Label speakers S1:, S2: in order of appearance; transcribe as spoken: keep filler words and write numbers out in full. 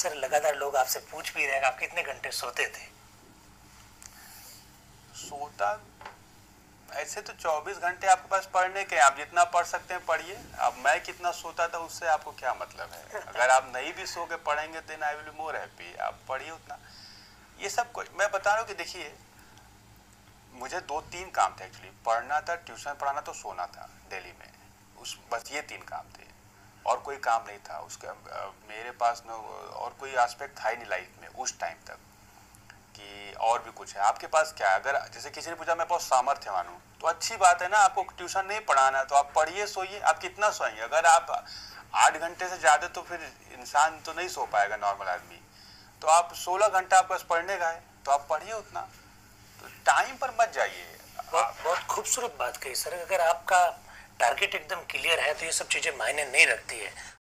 S1: Sir लगातार लोग आपसे पूछ भी रहे हैं आप कितने घंटे सोते थे?
S2: सोता ऐसे तो चौबीस घंटे आपके पास पढ़ने के, आप जितना पढ़ सकते हैं पढ़िए। अब मैं कितना सोता था उससे आपको क्या मतलब है? अगर आप नहीं भी सो के पढ़ेंगे तो आई विल मोर हैप्पी, आप पढ़िए उतना। ये सब कुछ मैं बता रहा हूँ कि देखिए, मुझे दो तीन काम थे एक्चुअली, पढ़ना था, ट्यूशन पढ़ाना, तो सोना था दिल्ली में, उस बस ये तीन काम थे और कोई काम नहीं था उसका मेरे पास न, और कोई एस्पेक्ट था ही नहीं लाइफ में उस टाइम तक कि और भी कुछ है। आपके पास क्या है? अगर जैसे किसी ने पूछा मैं बहुत सामर्थ्य मानूं, तो अच्छी बात है ना, आपको ट्यूशन नहीं पढ़ाना तो आप पढ़िए, सोइए। आप कितना सोएंगे? अगर आप आठ घंटे से ज़्यादा तो फिर इंसान तो नहीं सो पाएगा नॉर्मल आदमी। तो आप सोलह घंटा आपके पास पढ़ने का है तो आप पढ़िए उतना, तो टाइम पर मत जाइए।
S1: बहुत बहुत खूबसूरत बात कही सर। अगर आपका टारगेट एकदम क्लियर है तो ये सब चीज़ें मायने नहीं रखती है।